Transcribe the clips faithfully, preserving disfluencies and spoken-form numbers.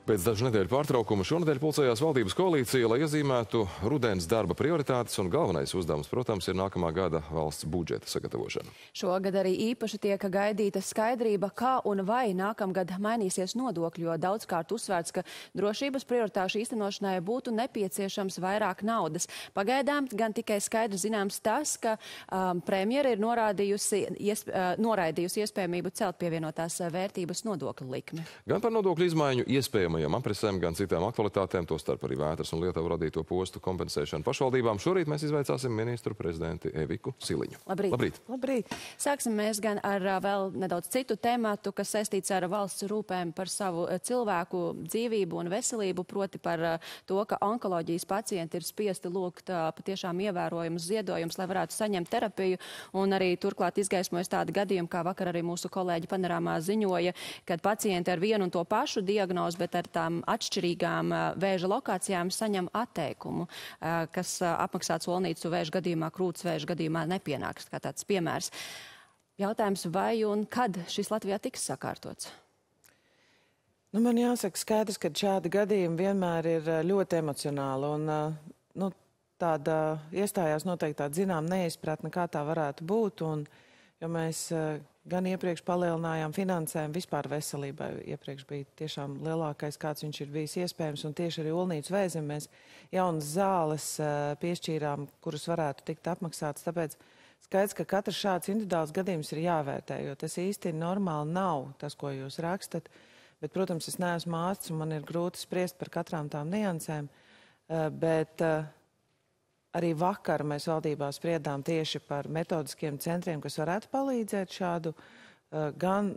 Pēc dažu nedēļu pārtraukuma šonedēļ pulcējās valdības koalīcija, lai iezīmētu rudens darba prioritātes, un galvenais uzdevums, protams, ir nākamā gada valsts budžeta sagatavošana. Šogad arī īpaši tiek gaidīta skaidrība, kā un vai nākamgad mainīsies nodokļi, jo daudzkārt uzsvērts, ka drošības prioritāšu īstenošanai būtu nepieciešams vairāk naudas. Pagaidām gan tikai skaidri zināms tas, ka um, premjera ir norādījusi, iesp uh, noraidījusi iespējamību celt pievienotās vērtības nodokļu likmi. Gan par nodokļu izmaiņu iespējamajām apresēm, gan citām aktualitātēm, tostarp arī vētras un Lietuvu radīto postu kompensēšanu pašvaldībām. Šorīt mēs izveicāsim ministru prezidenti Eviku Siliņu. Labrīt. Labrīt. Labrīt. Sāksim mēs gan ar vēl nedaudz citu tematu, kas saistīts ar valsts rūpēm par savu cilvēku dzīvību un veselību, proti par to, ka onkoloģijas pacienti ir spiesti lūgt patiešām ievērojumus ziedojumus, lai varētu saņemt terapiju, un arī turklāt izgaismojas tādi gadījumi, kā vakar arī mūsu kolēģi panorāmā ziņoja, kad pacienti ar vienu un to pašu diagnozi, bet ar tām atšķirīgām vēža lokācijām saņem atteikumu, kas apmaksāts olnīcu vēža gadījumā, krūts vēža gadījumā nepienāks, kā tāds piemērs. Jautājums, vai un kad šis Latvijā tiks sakārtots? Nu, man jāsaka skaidrs, ka šādi gadījumi vienmēr ir ļoti emocionāli, un nu, tāda iestājās noteikti tāda zinām neizpratne, kā tā varētu būt, un jo mēs gan iepriekš palielinājām finansējumu vispār veselībai. Iepriekš bija tiešām lielākais, kāds viņš ir bijis iespējams, un tieši arī olnīcu vēzim mēs jaunas zāles piešķīrām, kuras varētu tikt apmaksātas. Tāpēc skaidrs, ka katrs šāds individuāls gadījums ir jāvērtē, jo tas īsti normāli nav tas, ko jūs rakstat. Bet, protams, es neesmu ārsts, un man ir grūti spriest par katrām tām niansēm, bet arī vakar mēs valdībā spriedām tieši par metodiskiem centriem, kas varētu palīdzēt šādu uh, gan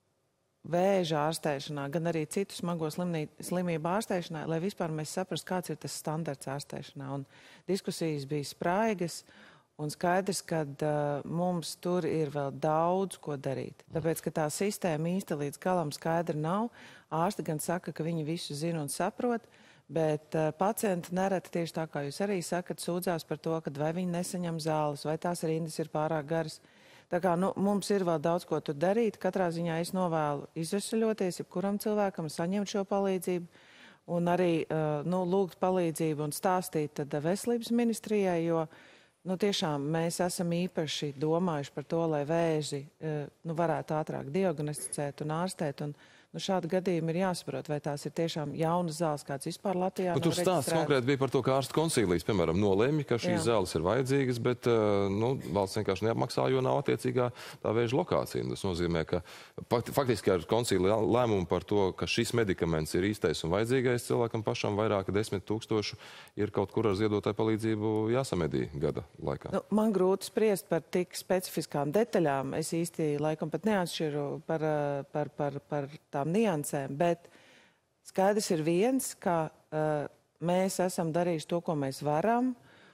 vēža ārstēšanā, gan arī citu smago slimnī, slimību ārstēšanā, lai vispār mēs saprastu, kāds ir tas standarts ārstēšanā. Un diskusijas bija spraigas, un skaidrs, ka uh, mums tur ir vēl daudz ko darīt. Tāpēc, ka tā sistēma īsti līdz galam skaidra nav, ārsti gan saka, ka viņi visu zina un saprot, bet uh, pacienti nereti tieši tā, kā jūs arī sakat, sūdzās par to, ka vai viņi nesaņem zāles, vai tās rindas ir pārāk garas. Tā kā nu, mums ir vēl daudz ko tur darīt. Katrā ziņā es novēlu izvesaļoties, jebkuram cilvēkam saņemt šo palīdzību un arī uh, nu, lūgt palīdzību un stāstīt tad veselības ministrijai, jo nu, tiešām mēs esam īpaši domājuši par to, lai vēži uh, nu, varētu ātrāk diagnosticēt un ārstēt. Un, Nu, šādi gadījumi ir jāsaprot, vai tās ir tiešām jaunas zāles, kāds vispār Latvijā nu, tur stāsts konkrēti bija par to, ka ārstu konsilijas, piemēram, nolēma, ka šīs Jā. zāles ir vajadzīgas, bet nu, valsts vienkārši neapmaksā, jo nav attiecīgā tā vēža lokācija. Tas nozīmē, ka faktiski ar konsiliju lēmumu par to, ka šis medikaments ir īstais un vajadzīgais cilvēkam pašam, vairāk desmit tūkstošu ir kaut kur ar ziedotāju palīdzību jāsamedī gada laikā. Nu, man grūti spriest par tik specifiskām detaļām. Es īsti laikam pat neatšķiru par, par, par, par tām niansēm, bet skaidrs ir viens, ka uh, mēs esam darījuši to, ko mēs varam,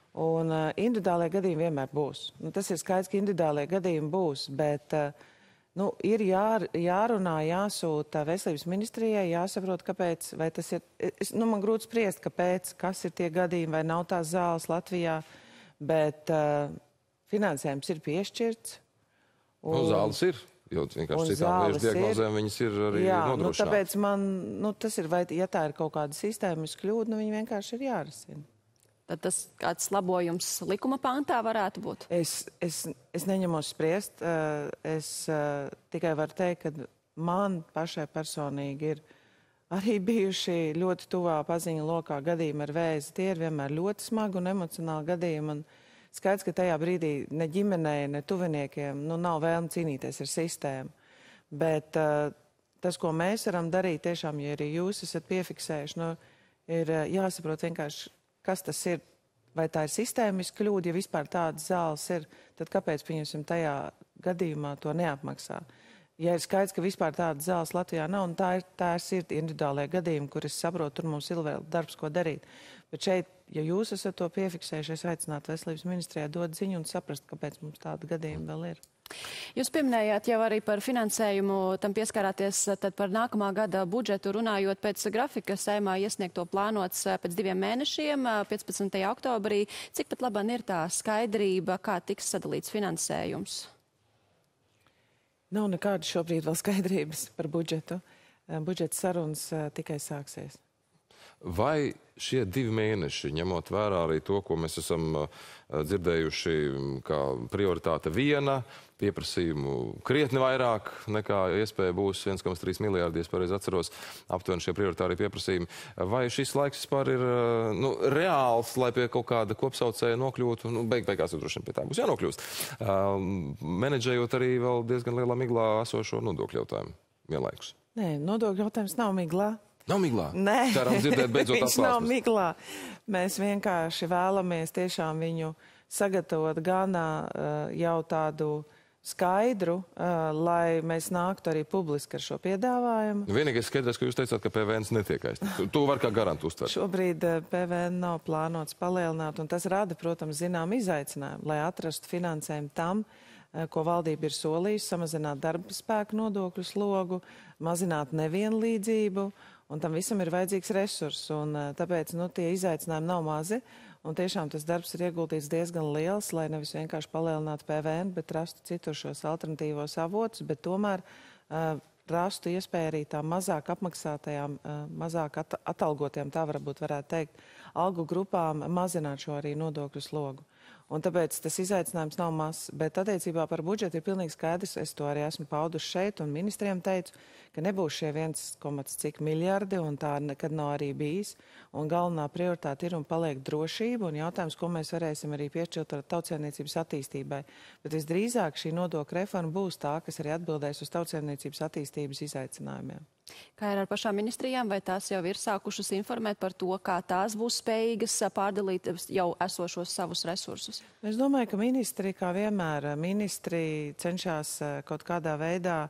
un uh, individuālie gadījumi vienmēr būs. Nu, tas ir skaidrs, ka individuālie gadījumi būs, bet uh, nu, ir jā, jārunā, jāsūta veselības ministrijai, jāsaprot, kāpēc, vai tas ir, es, nu, man grūti spriest, kāpēc, kas ir tie gadījumi, vai nav tās zāles Latvijā, bet uh, finansējums ir piešķirts. Un... Nu, zāles ir. Jo vienkārši citām vēža diagnozēm viņas ir arī Jā, nodrošinātas. Nu, tāpēc man, nu, tas ir, vai, ja tā ir kaut kāda sistēmiska kļūda, nu, viņi vienkārši ir jārisina. Tad tas kāds labojums likuma pāntā varētu būt? Es, es, es neņemos spriest. Es uh, tikai varu teikt, ka man pašai personīgi ir arī bijuši ļoti tuvā paziņa lokā gadījumi ar vēzi. Tie ir vienmēr ļoti smagi un emocionāli gadījumi. Un skaidrs, ka tajā brīdī ne ģimenei, ne tuviniekiem nu, nav vēlme cīnīties ar sistēmu. Bet uh, tas, ko mēs varam darīt, tiešām, ja arī jūs esat piefiksējuši, nu, ir uh, jāsaprot vienkārši, kas tas ir. Vai tā ir sistēmiska kļūda, ja vispār tādas zāles ir, tad kāpēc, pieņemsim, tajā gadījumā to neapmaksā? Ja ir skaidrs, ka vispār tādas zāles Latvijā nav, un tā ir, tā ir individuālie gadījumi, kur es saprotu, tur mums ir vēl darbs, ko darīt. Bet šeit, ja jūs esat to piefiksējuši, es aicinātu veselības ministrijā dot ziņu un saprast, kāpēc mums tāda gadījuma vēl ir. Jūs pieminējāt jau arī par finansējumu, tam pieskārāties tad par nākamā gada budžetu runājot pēc grafika Saeimā iesniegto plānots pēc diviem mēnešiem, piecpadsmitajā oktobrī. Cik pat labāk ir tā skaidrība, kā tiks sadalīts finansējums? Nav nekādas šobrīd vēl skaidrības par budžetu. budžeta sarunas tikai sāksies. Vai šie divi mēneši, ņemot vērā arī to, ko mēs esam dzirdējuši kā prioritāte viena, pieprasījumu krietni vairāk nekā iespēja būs viens komats trīs miljārdi, ja pareizi atceros, aptuveni šie prioritārie pieprasījumi. Vai šis laiks vispār ir nu, reāls, lai pie kaut kāda kopsaucēja nokļūtu? Nu, beig beigās droši vien pie tā būs jānokļūst. Uh, menedžējot arī vēl diezgan lielā miglā esošo nodokļu jautājumu vienlaikus. Nē, nodokļu jautājums nav miglā. Nav miglā? Nē, ceram dzirdēt beidzot viņš nav atklāsmes. miglā. Mēs vienkārši vēlamies tiešām viņu sagatavot gan jau tādu skaidru, lai mēs nāktu arī publiski ar šo piedāvājumu. Vienīgais skaidrs, ka jūs teicāt, ka P V N netiek aizstāvts. To var kā garantu uztvert. Šobrīd P V N nav plānots palielināt, un tas rada, protams, zinām izaicinājumu, lai atrastu finansējumu tam, ko valdība ir solījusi, samazināt darba spēku nodokļu slogu, mazināt nevienlīdzību, un tam visam ir vajadzīgs resurss, un tāpēc, nu, tie izaicinājumi nav mazi, un tiešām tas darbs ir ieguldīts diezgan liels, lai nevis vienkārši palielinātu P V N, bet rastu citur šos alternatīvos avotus, bet tomēr uh, rastu iespēju arī tām mazāk apmaksātajām, uh, mazāk at atalgotiem, tā varbūt varētu teikt, algu grupām mazināt šo arī nodokļu slogu. Un tāpēc tas izaicinājums nav mazs, bet attiecībā par budžetu ir pilnīgi skaidrs, es to arī esmu pauduši šeit un ministriem teicu, ka nebūs šie viens komats cik miljardi, un tā nekad nav arī bijis. Un galvenā prioritāte ir un paliek drošība, un jautājums, ko mēs varēsim arī piešķirt ar tautsēmniecības attīstībai. Bet visdrīzāk šī nodokļa reforma būs tā, kas arī atbildēs uz tautsēmniecības attīstības izaicinājumiem. Kā ir ar pašām ministrijām, vai tās jau ir sākušas informēt par to, kā tās būs spējīgas pārdalīt jau esošos savus resursus? Es domāju, ka ministri, kā vienmēr, ministri cenšas kaut kādā veidā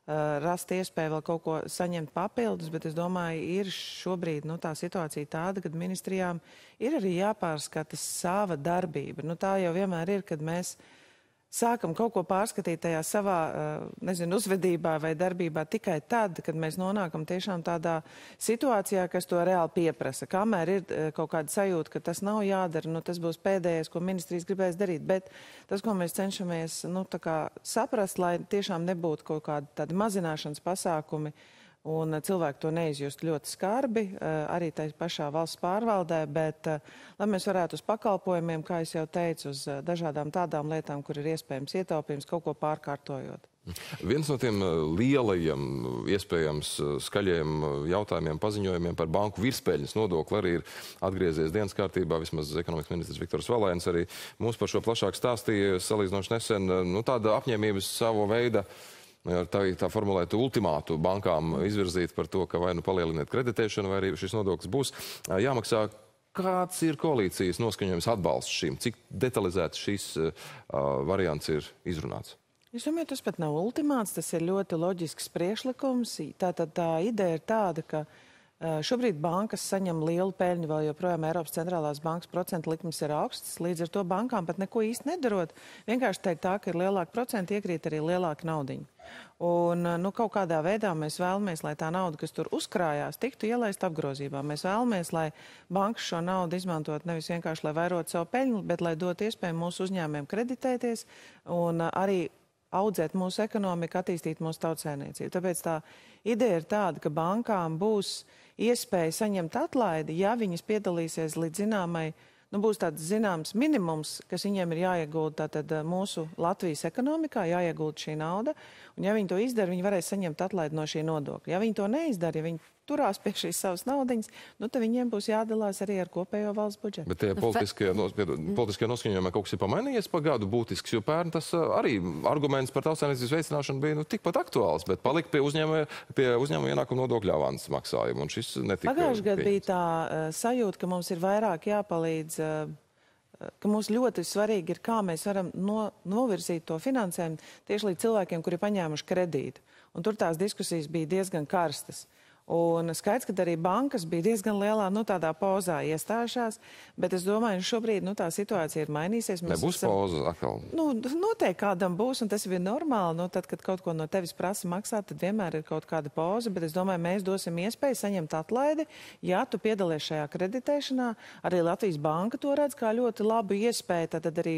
rast iespēju vēl kaut ko saņemt papildus, bet es domāju, ir šobrīd nu, tā situācija tāda, kad ministrijām ir arī jāpārskata sava darbība. Nu, tā jau vienmēr ir, kad mēs sākam kaut ko pārskatīt tajā savā, nezinu, uzvedībā vai darbībā tikai tad, kad mēs nonākam tiešām tādā situācijā, kas to reāli pieprasa. Kamēr ir kaut kāda sajūta, ka tas nav jādara, nu tas būs pēdējais, ko ministrijas gribēs darīt. Bet tas, ko mēs cenšamies, nu, tā kā saprast, lai tiešām nebūtu kaut kādi tādi mazināšanas pasākumi, un cilvēki to neizjust ļoti skarbi, arī tai pašā valsts pārvaldē, bet lai mēs varētu uz pakalpojumiem, kā es jau teicu, uz dažādām tādām lietām, kur ir iespējams ietaupījums, kaut ko pārkārtojot. Viens no tiem lielajiem, iespējams skaļiem jautājumiem, paziņojumiem par banku virspēļņas nodokli arī ir atgriezies dienas kārtībā, vismaz ekonomikas ministrs Viktors Valēns arī mums par šo plašāk stāstīja, salīdzinoši nesen, nu tāda apņēmības savu veida, tā, tā formulētu ultimātu bankām izvirzīt par to, ka vai nu palieliniet kreditēšanu, vai arī šis nodoklis būs jāmaksā. Kāds ir koalīcijas noskaņojums atbalsts šīm? Cik detalizēts šis uh, variants ir izrunāts? Es domāju, tas pat nav ultimāts, tas ir ļoti loģisks priekšlikums. Tātad tā ideja ir tāda, ka šobrīd bankas saņem lielu peļņu, vēl joprojām Eiropas centrālās bankas procentu likmes ir augstas, līdz ar to bankām pat neko īsti nedarot. Vienkārši teikt tā, ka ir lielāka procenta, iekrīt arī lielāka naudiņa. Un, nu, kaut kādā veidā mēs vēlamies, lai tā nauda, kas tur uzkrājās, tiktu ielaist apgrozībā. Mēs vēlamies, lai bankas šo naudu izmantot nevis vienkārši, lai vairot savu peļņu, bet lai dot iespēju mūsu uzņēmumiem kreditēties un arī audzēt mūsu ekonomiku, attīstīt mūsu tautsēmniecību. Tāpēc tā ideja ir tāda, ka bankām būs iespēja saņemt atlaidi, ja viņas piedalīsies līdz zināmai, nu būs tāds zināms minimums, kas viņiem ir jāiegulda tātad mūsu Latvijas ekonomikā, jāiegulda šī nauda, un ja viņi to izdara, viņi varēs saņemt atlaidi no šī nodokļa. Ja viņi to neizdara, ja viņi turās pie šīs savas naudiņas, nu tad viņiem būs jādalās arī ar kopējo valsts budžetu. Bet tie politiskie, nos, politiskie noskaņojumi kaut kas ir pamainījies pa gadu būtisks, jo pērn tas arī arguments par tautsēmniecības veicināšanu bija nu, tikpat aktuāls, bet palika pie uzņēmuma, pie uzņēmuma ienākuma nodokļa avanses maksājuma, un šis netika. Pagājušajā gadā bija tā uh, sajūta, ka mums ir vairāk jāpalīdz, uh, ka mums ļoti svarīgi ir, kā mēs varam no, novirzīt to finansējumu tieši līdz cilvēkiem, kuri paņēmuši kredītu. Un tur tās diskusijas bija diezgan karstas. Un skaidrs, ka arī bankas bija diezgan lielā, nu, tādā pauzā iestājušās, bet es domāju, šobrīd, nu, tā situācija ir mainīsies. Mēs Nebūs esam, pauza atkal? Nu, noteikti kādam būs, un tas ir normāli. Nu, tad, kad kaut ko no tevis prasa maksāt, tad vienmēr ir kaut kāda pauza, bet es domāju, mēs dosim iespēju saņemt atlaidi, ja tu piedalies šajā kreditēšanā. Arī Latvijas banka to redz kā ļoti labu iespēju, tad arī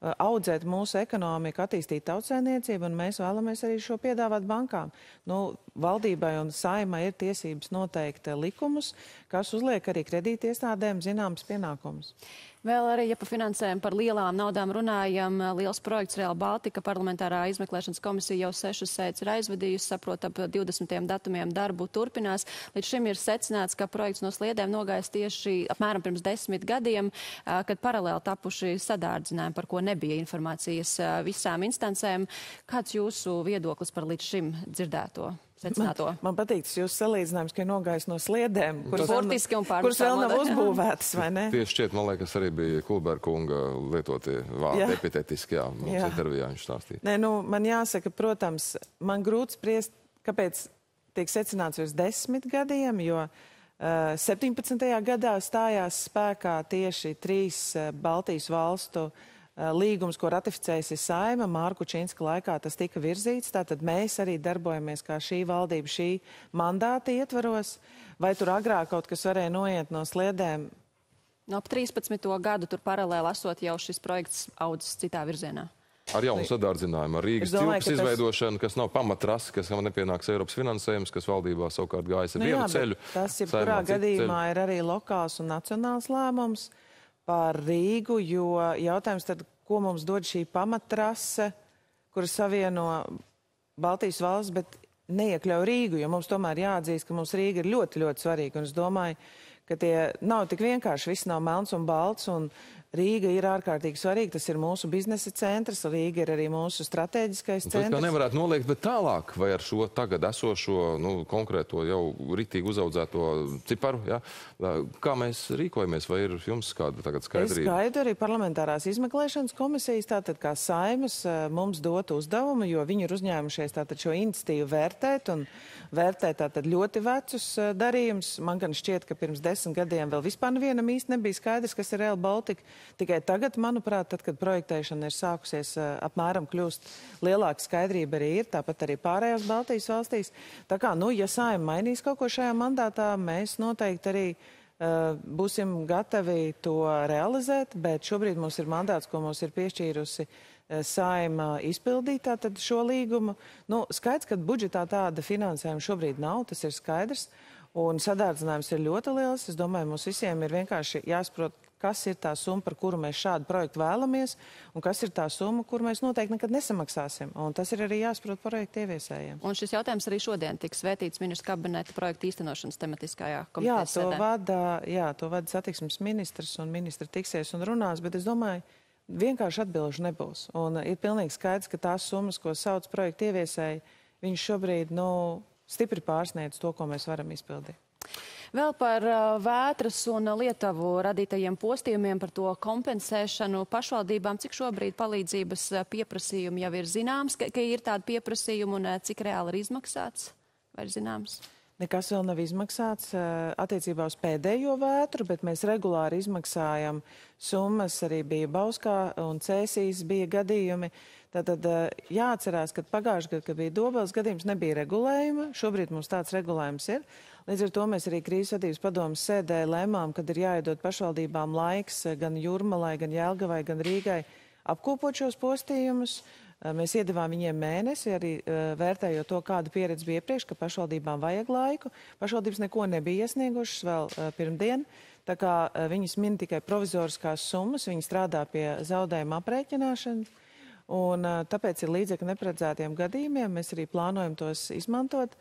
audzēt mūsu ekonomiku, attīstīt tautsēmniecību, un mēs vēlamies arī šo piedāvāt bankām. Nu, valdībai un Saeimai ir tiesības noteikt likumus, kas uzliek arī kredītiestādēm zināmas pienākumus. Vēl arī, ja pa finansējumu par lielām naudām runājam, liels projekts Real Baltica parlamentārā izmeklēšanas komisija jau sešas sēdes ir aizvadījusi, saprot, ap divdesmitiem datumiem darbu turpinās. Līdz šim ir secināts, ka projekts no sliedēm nogājis tieši apmēram pirms desmit gadiem, kad paralēli tapuši sadārdzinājumi, par ko nebija informācijas visām instancēm. Kāds jūsu viedoklis par līdz šim dzirdēto? Man, man patīk tas jūsu salīdzinājums, ka ir nogājis no sliedēm, kuras vēl, kuras vēl nav uzbūvētas, vai ne? Tieši šķiet, man liekas, arī bija Kulberga kunga lietotie vārdi epitetiski, jā, mums jā. intervijā viņš stāstīja. Nē, nu, man jāsaka, protams, man grūti spriest, kāpēc tiek secināts uz desmit gadiem, jo uh, septiņpadsmitajā gadā stājās spēkā tieši trīs uh, Baltijas valstu līgums, ko ratificējusi Saeima, Mārku Činska laikā tas tika virzīts, tātad mēs arī darbojamies kā šī valdība, šī mandāta ietvaros, vai tur agrāk kaut kas varēja noiet no sliedēm? No ap trīspadsmito gadu tur paralēli esot jau šis projekts audzis citā virzienā. Ar jaunu sadārdzinājumu, ar Rīgas tilpas tas... izveidošanu, kas nav pamatrasi, kas nav nepienāks Eiropas finansējums, kas valdībā savukārt gājas ar nu, vienu jā, ceļu. Tas ir kurā gadījumā ceļu. Ir arī lokāls un nacionāls lēmums par Rīgu, jo jautājums tad, ko mums dod šī pamatrase, kura savieno Baltijas valsts, bet neiekļauj Rīgu, jo mums tomēr jāatzīst, ka mums Rīga ir ļoti, ļoti svarīga. Un es domāju, ka tie nav tik vienkārši, viss nav melns un balts, un Rīga ir ārkārtīgi svarīga, tas ir mūsu biznesa centrs, Rīga ir arī mūsu strateģiskais centrs. Tas kā nevarētu noliegt, bet tālāk, vai ar šo tagad esošo, nu, konkrēto jau ritīgi uzaudzēto ciparu, ja? Kā mēs rīkojamies, vai ir jums kāda tagad skaidrība? Es gaidu arī parlamentārās izmeklēšanas komisijas, tātad kā Saeimas mums dot uzdevumu, jo viņi ir uzņēmušies tātad šo iniciatīvu vērtēt un vērtēt tātad ļoti vecus darījumus. Man gan šķiet, ka pirms desmit gadiem vēl vispār nevienam īsti nebija skaidrs, kas ir Real Baltica. Tikai tagad, manuprāt, tad, kad projektēšana ir sākusies, apmēram kļūst lielāka skaidrība arī ir, tāpat arī pārējās Baltijas valstīs. Tā kā, nu, ja Saeima mainīs kaut ko šajā mandātā, mēs noteikti arī uh, būsim gatavi to realizēt, bet šobrīd mums ir mandāts, ko mums ir piešķīrusi uh, Saeima izpildīt, tātad šo līgumu. Nu, skaidrs, ka budžetā tāda finansējuma šobrīd nav, tas ir skaidrs, un sadārdzinājums ir ļoti liels. Es domāju, mums visiem ir vienkārši jāsaprot, kas ir tā summa, par kuru mēs šādu projektu vēlamies, un kas ir tā summa, kuru mēs noteikti nekad nesamaksāsim. Un tas ir arī jāsaprot projektu ieviesējiem. Un šis jautājums arī šodien tiks vētīts ministru kabineta projektu īstenošanas tematiskajā komitejas sēdē. Jā, to vada, jā, to vada satiksmes ministrs, un ministri tiksies un runās, bet es domāju, vienkārši atbilžu nebūs. Un ir pilnīgi skaidrs, ka tās summas, ko sauc projektu ieviesēji, viņš šobrīd, nu, stipri pārsniedz to, ko mēs varam izpildīt. Vēl par vētras un Lietuvu radītajiem postījumiem, par to kompensēšanu pašvaldībām. Cik šobrīd palīdzības pieprasījumi jau ir zināms, ka, ka ir tādi pieprasījumi un cik reāli ir izmaksāts? Vai ir zināms? Nekas vēl nav izmaksāts attiecībā uz pēdējo vētru, bet mēs regulāri izmaksājam summas, arī bija Bauskā un Cēsīs bija gadījumi. Tātad jāatcerās, ka pagājušajā gadā, kad bija Dobeles gadījums, nebija regulējuma. Šobrīd mums tāds regulējums ir. Līdz ar to mēs arī krīzes vadības padomas sēdē lēmām, kad ir jāiedod pašvaldībām laiks gan Jūrmalai, gan Jelgavai, gan Rīgai apkopot šos postījumus. Mēs iedevām viņiem mēnesi, arī vērtējot to, kāda pieredze bija iepriekš, ka pašvaldībām vajag laiku. Pašvaldības neko nebija iesniegušas vēl pirmdien, tā kā viņas min tikai provizoriskās summas, viņi strādā pie zaudējuma aprēķināšanas. Un tāpēc ir līdzekļu neparedzētiem gadījumiem, mēs arī plānojam tos izmantot.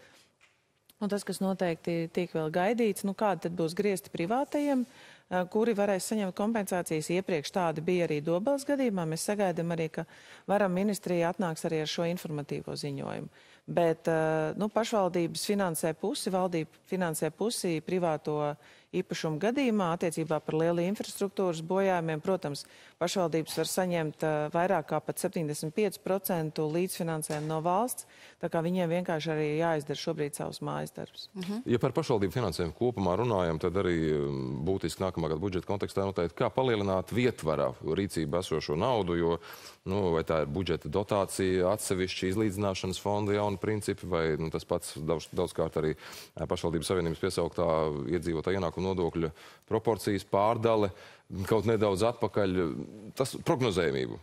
Un tas, kas noteikti tiek vēl gaidīts, nu kādi tad būs griezti privātajiem, kuri varēs saņemt kompensācijas. Iepriekš tādi bija arī Dobeles gadījumā. Mēs sagaidām arī, ka varam ministrija atnāks arī ar šo informatīvo ziņojumu. Bet nu, pašvaldības finansē pusi, valdība finansē pusi privāto īpašumu gadījumā attiecībā par lielu infrastruktūras bojājumiem. Protams, pašvaldības var saņemt vairāk kā pat septiņdesmit pieci procenti līdzfinansējumu no valsts, tā kā viņiem vienkārši arī jāizdara šobrīd savus mājas darbus. Uh-huh. Ja par pašvaldību finansējumu kopumā runājam, tad arī būtiski nākamā gada budžeta kontekstā noteikti, kā palielināt vietvarā rīcību esošo naudu, jo, nu, vai tā ir budžeta dotācija, atsevišķi izlīdzināšanas fonda jauni principi, vai nu, tas pats daudz, daudzkārt arī pašvaldības savienības piesauktā iedzīvotā ienākuma nodokļu proporcijas pārdale, kaut nedaudz atpakaļ, tas prognozējumību.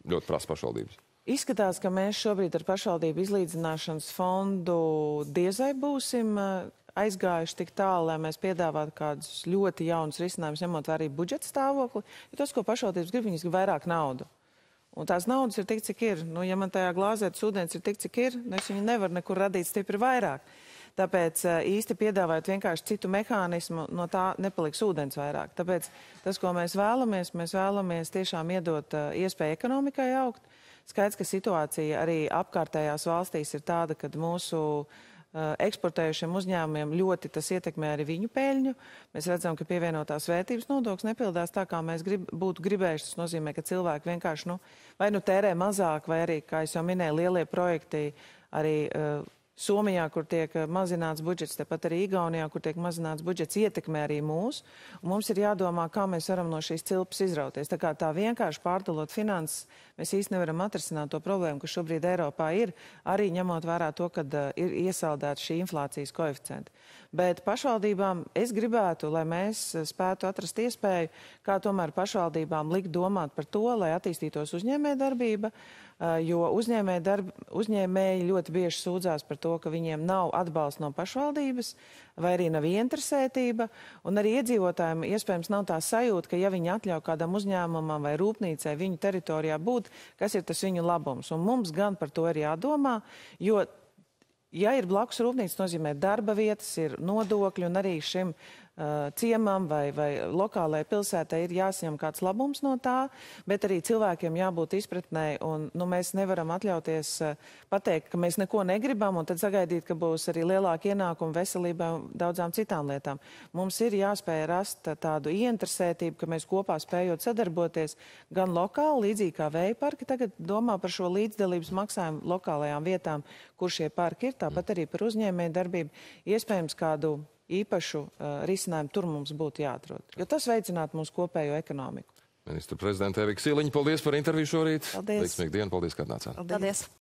ļoti prasa pašvaldības? Izskatās, ka mēs šobrīd ar pašvaldību izlīdzināšanas fondu diezai būsim aizgājuši tik tālu, lai mēs piedāvātu kādus ļoti jaunus risinājumus, ņemot vērā budžeta stāvokli. Jo tas, ko pašvaldības grib, viņas grib vairāk naudu. Un tās naudas ir tik, cik ir. Nu, ja man tajā glāzē tas ūdens ir tik, cik ir, nu es viņu nevaru nekur radīt stipri vairāk. Tāpēc īsti piedāvājot vienkārši citu mehānismu, no tā nepaliks ūdens vairāk. Tāpēc tas, ko mēs vēlamies, mēs vēlamies tiešām iedot iespēju ekonomikai augt. Skaidrs, ka situācija arī apkārtējās valstīs ir tāda, ka mūsu eksportējušiem uzņēmumiem ļoti tas ietekmē arī viņu peļņu. Mēs redzam, ka pievienotās vērtības nodoklis nepildās tā, kā mēs grib, būtu gribējuši. Tas nozīmē, ka cilvēki vienkārši nu, vai nu tērē mazāk, vai arī, kā es jau minēju, lielie projekti arī uh, Somijā, kur tiek mazināts budžets, tepat arī Igaunijā, kur tiek mazināts budžets, ietekmē arī mūs. Un mums ir jādomā, kā mēs varam no šīs cilpas izrauties. Tā kā tā vienkārši pārdalot finanses, mēs īsti nevaram atrisināt to problēmu, kas šobrīd Eiropā ir, arī ņemot vērā to, ka uh, ir iesaldēta šī inflācijas koeficienta. Bet pašvaldībām es gribētu, lai mēs spētu atrast iespēju, kā tomēr pašvaldībām likt domāt par to, lai attīstītos uzņēmējdarbība, jo uzņēmēji, darb, uzņēmēji ļoti bieži sūdzās par to, ka viņiem nav atbalsta no pašvaldības, vai arī nav ieinteresētība, un arī iedzīvotājiem iespējams nav tā sajūta, ka ja viņi atļauj kādam uzņēmumam vai rūpnīcai viņu teritorijā būt, kas ir tas viņu labums. Un mums gan par to ir jādomā, jo ja ir blakus rūpnīca, nozīmē darba vietas, ir nodokļi un arī šim uh, ciemam vai, vai lokālajai pilsētai ir jāsaņem kāds labums no tā, bet arī cilvēkiem jābūt izpratnē un nu, mēs nevaram atļauties uh, pateikt, ka mēs neko negribam un tad sagaidīt, ka būs arī lielāka ienākuma veselībai un daudzām citām lietām. Mums ir jāspēj rast tādu ieinteresētību, ka mēs kopā spējot sadarboties gan lokāli, līdzīgi kā vēja parki, tagad domā par šo līdzdalības maksājumu lokālajām vietām, kur šie parki ir. Tāpat arī par uzņēmēju darbību. Iespējams, kādu īpašu uh, risinājumu tur mums būtu jāatrod. Jo tas veicinātu mūsu kopējo ekonomiku. Ministra prezidenta Evika Siliņa, paldies par interviju šorīt. Paldies. Veiksmīgu dienu, paldies, ka atnācāt. Paldies.